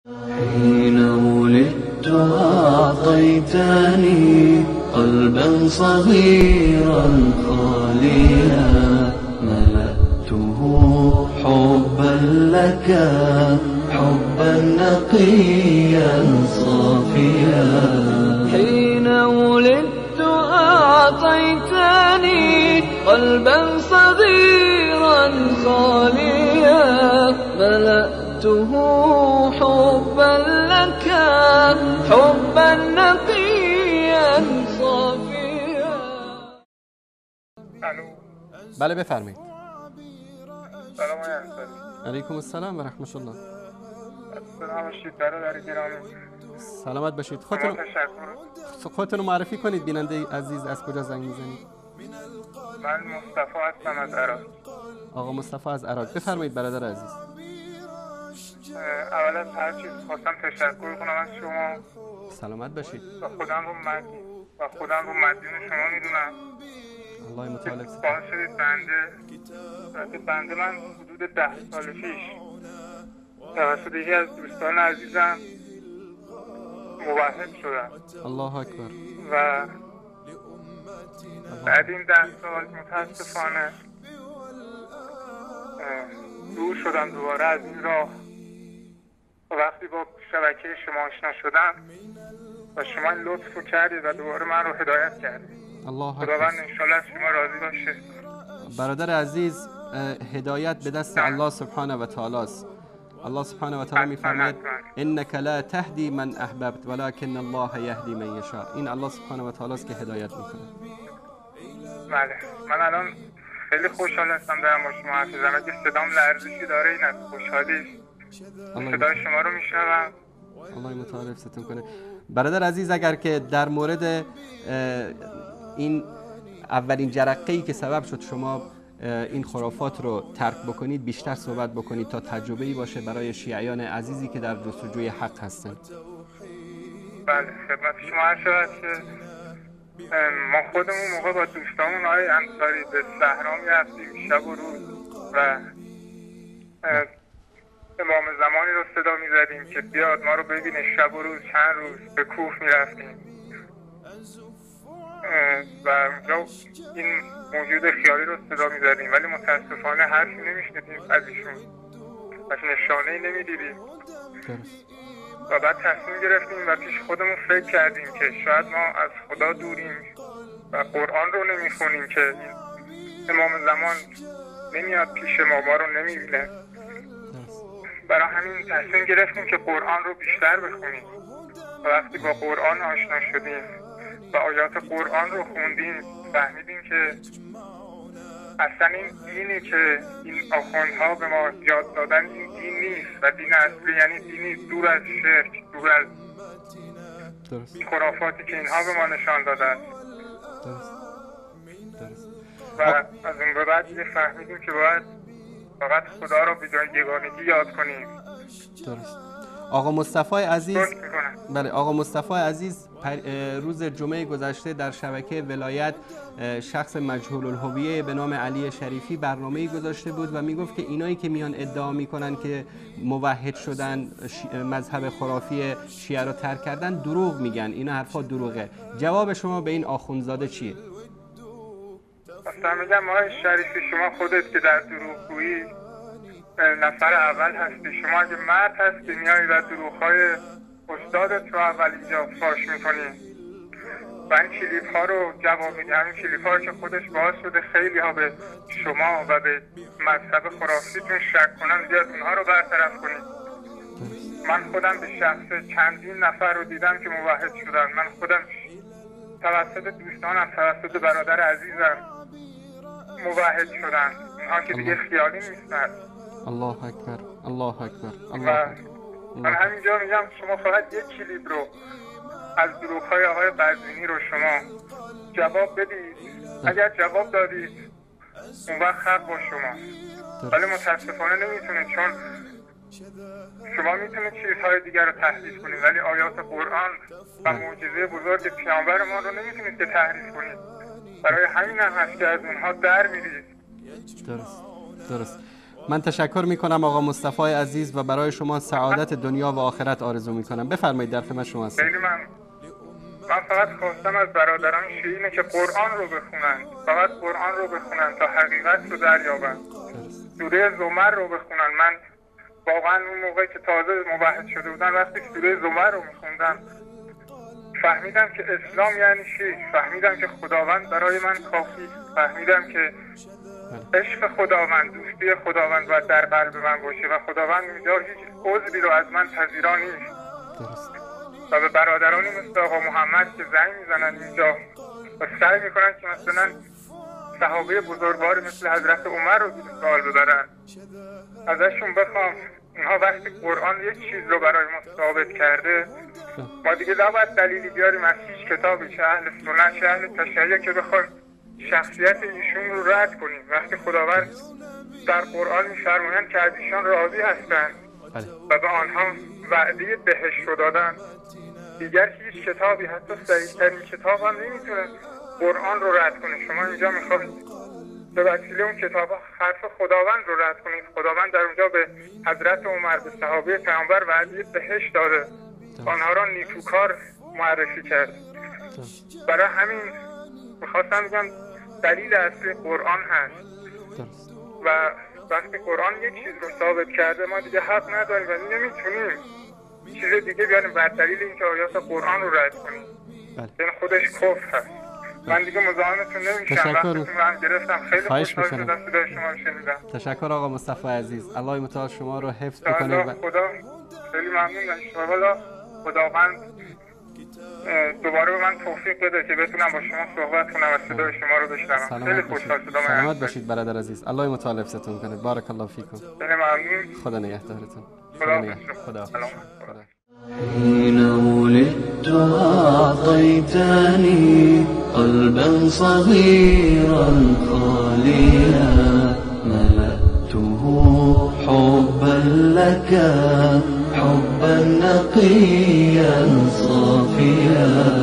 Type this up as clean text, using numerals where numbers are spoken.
حين ولدت أعطيتني قلبا صغيرا خاليا ملأته حبا لك حبا نقيا صافيا. حين ولدت أعطيتني قلبا صغيرا خاليا ملأته حبا لك حبا نقيا صافيا. بله بفرمایید. سلام علیکم. علیکم السلام و رحمت الله. سلام باشید برادر گرامی. سلامت باشید. خودتون رو معرفی کنید بیننده عزیز، از کجا زنگ میزنید؟ من مصطفی هستم از عراق. آقا مصطفی از عراق، بفرمایید برادر عزیز. اول از هر چیز خواستم تشکر کنم از شما. سلامت باشید. و خودم رو مدیون شما میدونم. الله متعال باعث شدید بنده من حدود 10 سال پیش توسط یکی از دوستان عزیزم موحد شدم. الله اکبر. و بعد این 10 سال متاسفانه دور شدم دوباره از این راه. وقتی با شبکه شما آشنا شدم و شما این لطف رو کردید و دوباره من رو هدایت کردید. الله اکبر. خداوند انشالله از شما راضی باشه. برادر عزیز، هدایت به دست الله سبحانه و تعالی است. الله سبحانه و تعالی میفرماید انک لا تهدی من احببت ولکن الله یهدی من یشاء. این الله سبحانه و تعالی است که هدایت میکنه. بله، من الان خیلی خوشحال هستم دارم با شما حرف میزنم. اگه صدام لرزشی داره این از خوشحالی صدای شما رو میشنوم. الله متعال حفظتون کنه. برادر عزیز، اگر که در مورد این اولین جرقه‌ای که سبب شد شما این خرافات رو ترک بکنید بیشتر صحبت بکنید تا تجربه‌ای باشه برای شیعیان عزیزی که در جستجوی حق هستند. بله، خدمت شما عرض شود که ما خودمون موقع با دوستامون آقای انصاری به صحرا می‌رفتیم شب و روز و امام زمانی رو صدا می‌زدیم که بیاد ما رو ببینه. شب و روز چند روز به کوه می‌رفتیم و اونجا این موجود خیالی رو صدا می‌زدیم، ولی متاسفانه حرفی نمی‌شنیدیم از ایشون و نشانه‌ای نمی‌دیدیم. و بعد تصمیم گرفتیم و پیش خودمون فکر کردیم که شاید ما از خدا دوریم و قرآن رو نمی‌خونیم که این امام زمان نمیاد پیش ما رو نمی‌بینه. برای همین تصمیم گرفتیم که قرآن رو بیشتر بخونیم و وقتی با قرآن آشنا شدیم و آیات قرآن رو خوندیم فهمیدیم که اصلا این دینی که این آخوندها به ما یاد دادن این دین نیست و دین اصلی، یعنی دینی دور از شرک، دور از خرافاتی که اینها به ما نشان دادن. و از اون به بعد فهمیدیم که باید فقط خدا رو به جای یگانگی یاد کنیم. درست. آقا مصطفی عزیز، بله آقا مصطفی عزیز روز جمعه گذشته در شبکه ولایت شخص مجهول الهویه به نام علی شریفی برنامه‌ای گذاشته بود و میگفت که اینایی که میان ادعا میکنن که موحد شدن، مذهب خرافی شیعه رو ترک کردن، دروغ میگن. اینا حرفا دروغه. جواب شما به این آخوندزاده چیه؟ اصلا میگم آقای شریفی شما خودت که در دروغگویی نفر اول هستی. شما اگه مرد هستی میایی و دروغ‌های استادت رو اول اینجا فاش میکنی و این کلیپ ها رو جواب میدی. همین کلیپ ها رو که خودش باعث شده خیلی ها به شما و به مذهب خرافیتون شک کنن بیاد اونها رو برطرف کنید. من خودم به شخص چندین نفر رو دیدم که موحد شدن. من خودم توسط دوستانم، توسط برادر عزیزم موحد شدن. اونها که دیگه خیالی نیستن. الله اکبر، الله اکبر، الله اکبر. من همینجا میگم شما فقط یک کلیپ رو از دروغ‌های آقای قزوینی رو شما جواب بدید. اگر جواب دادید اون وقت حق با شما، ولی متاسفانه نمیتونید، چون شما میتونید چیزهای دیگر رو تحریف کنید ولی آیات قرآن و معجزه بزرگ پیامبر ما رو نمیتونید که تحریف کنید. برای همین هم هست که از اونها در میرید. درست. من تشکر میکنم آقا مصطفی عزیز و برای شما سعادت دنیا و آخرت آرزو میکنم. بفرمایید، در خدمت شما هستم. خیلی من فقط خواستم از برادران شیعه که قرآن رو بخونن، فقط قرآن رو بخونن تا حقیقت رو دریابن. سوره زمر رو بخونن. من واقعا اون موقع که تازه موحد شده بودم وقتی سوره زمر رو میخوندم فهمیدم که اسلام یعنی چی، فهمیدم که خداوند برای من کافی، فهمیدم که عشق خداوند، دوستی خداوند باید در قلب من باشه و خداوند اینجا هیچ عذری رو از من پذیرا نیست. و به برادرانی مثل آقا محمد که زنگ میزنن اینجا و سعی میکنن که مثلا صحابه بزرگوار مثل حضرت عمر رو زیر سوال ببرن، ازشون بخوام اینها وقتی قرآن یک چیز رو برای ما ثابت کرده ما دیگه نباید دلیلی بیاریم از هیچ کتابی، چه اهل سنت چه اهل تشیع، که بخوایم شخصیت ایشون رو رد کنیم. وقتی خداوند در قرآن می‌فرمایند که از ایشان راضی هستند و به آنها وعده بهشت رو دادن، دیگر هیچ کتابی حتی صحیح‌ترین کتاب هم نمیتونه قرآن رو رد کنه. شما اینجا میخواید به وسیله اون کتاب حرف خداوند رو رد کنید. خداوند در اونجا به حضرت عمر، به صحابه پیامبر وعده بهشت داده، آنها را نیکوکار معرفی کرد. برای همین میخواستم بگم دلیل اصلی قرآن هست و وقتی قرآن یک چیز رو ثابت کرده ما دیگه حق نداریم و نمیتونیم چیز دیگه بیاریم بر دلیل اینکه آیات قرآن رو رد کنیم. این خودش کفر هست. من دیگه مزاحمتون نمیشم، وقتتون رو هم گرفتم. خیلی خوشحال شدم صدای شما رو شنیدم. تشکر آقا مصطفی عزیز، الله متعال شما رو حفظ بکنه. خدا خیلی ممنونم. انشاءالله خداوند دوباره به من توفیق بده که بتونم با شما صحبت کنم و صدای شما رو بشنوم. خیلی خوشحال شدم. سلامت باشید برادر عزیز، الله متعال حفظتون کنه. بارک الله فیکم. خیلی ممنون. خدا نگهدارتون. خدا. حين ولدت أعطيتني قلبا صغيرا خاليا ملأته حبا لك حبا نقيا صافيا